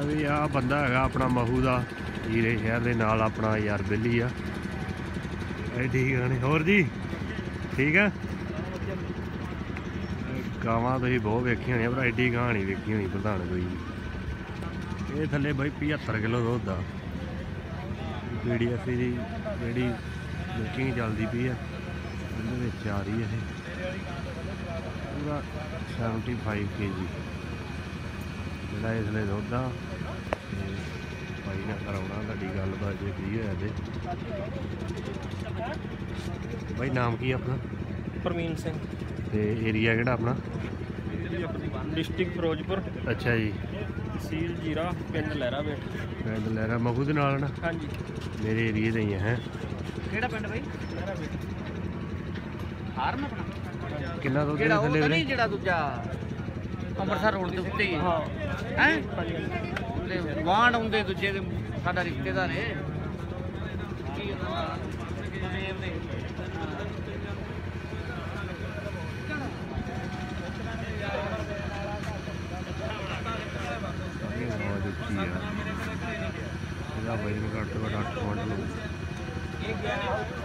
भी आ बंदा है अपना महू का हीरे शहर के नाल अपना यार बेली आ ठीक है होर जी ठीक है गावां तुसीं बहुत वेखी होनी पर एड्डी गां नहीं वेखी होनी प्रधान कोई ये थले बई 75 किलो दुद्ध आ PDF की जी बुकिंग चलती पई है आ रही है पूरा 75 kg जोड़ा इसलिए दुद्ध आ भाई ने कराना तुहाडी गलबात जे फ्री होया ते भाई नाम की अपना परमीन सिंह ते एरिया केड़ा अपना डिस्ट्रिक्ट फिरोजपुर अच्छा जी तहसील जीरा पिंड लहरा बेट पिंड लहरा महू दे नाल ना हाँ जी मेरे एरिए दे ही हैं केड़ा पिंड भाई लहरा बेट फार्म अपना कितना दुद्ध ਜਿਹੜਾ ਉਹ थल्ले ਤਾਂ वीरे ਨਹੀਂ ਜਿਹੜਾ ਦੂਜਾ ਅੰਮ੍ਰਿਤਸਰ ਰੋਡ ਦੇ ਉੱਤੇ ਹੀ हाँ ਹੈ ਉਹਦੇ ਵਾਂਡ ਹੁੰਦੇ ਦੂਜੇ ਦੇ ਸਾਡਾ ਰਿਸ਼ਤੇਦਾਰ ਹੈ ਕੀ ਉਹਦਾ ਨਾਮ ਨੇਮ ਨੇ देखी यार भाई घट तो घट 8 क्विंटल